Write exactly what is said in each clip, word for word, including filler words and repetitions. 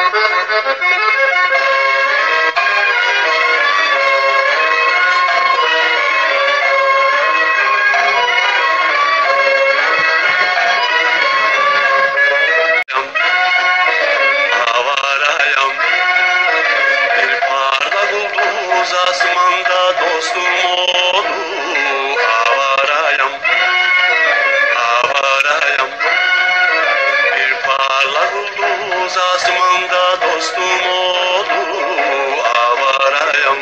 Asmanda dostum oldu, avarayam, avarayam. Bir parlak ulduz asmanda dostum oldu, avarayam.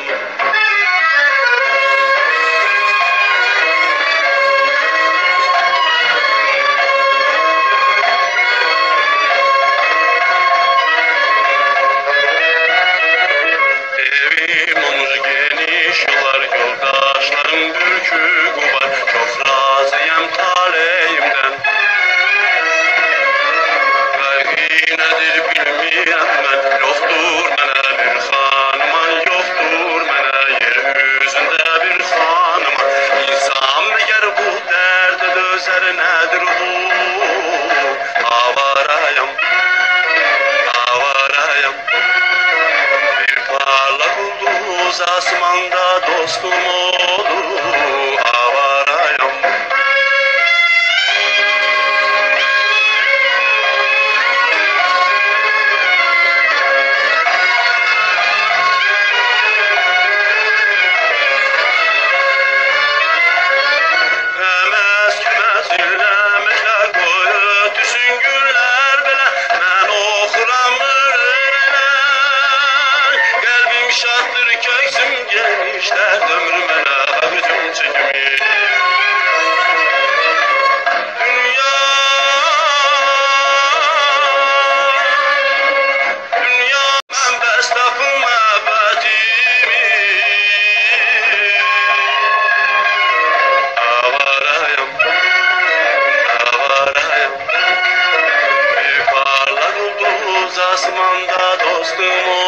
Evim omuz geniş yollar, yoldaşlarım bürkük var. Çok razıyım taleyimden. Belki nedir bilmirəm mən, yoktur mənə bir xanıman, yoktur mənə yer üzündə bir xanıman. İnsan məgər bu dərdə dözər, nədir bu? Avarayam, avarayam. Parlak ulduz asmanda dostum oldu, avarayam. Əməz küməz illəməklər qoy ötüsün günlər belə, mən oxuram şattır köksüm genişler, ömrüm mənə hücum çəkimi. Dünya, dünya mən bəs tapım əbədimi. Avarayam, avarayam. Bir parlak ulduz asmanda dostum